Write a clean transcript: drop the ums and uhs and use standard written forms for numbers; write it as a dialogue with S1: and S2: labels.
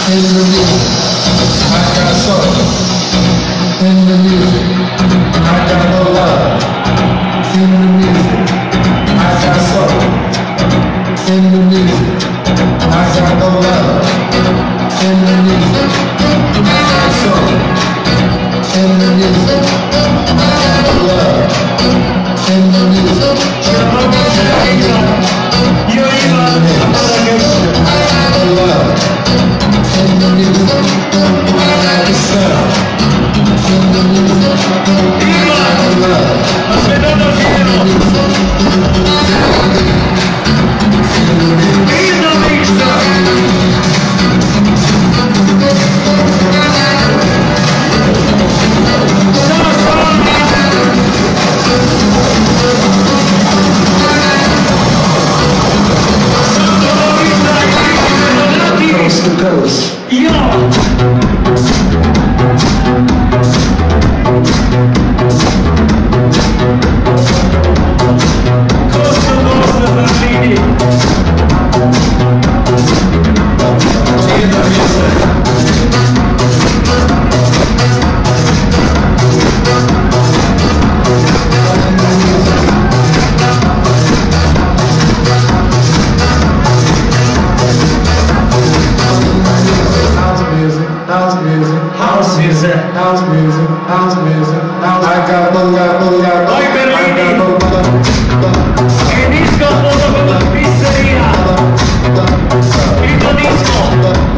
S1: in the music. I got soul in the music. I got no love in the music. I got soul in the music. I got no love in the music. I got soul in the music. I got no love in the music.
S2: Io Ivan,
S1: I got no love in the music. I got the sound in the music. I got no love in the music. Coast to coast.
S2: Disco con la pizzeria, il disco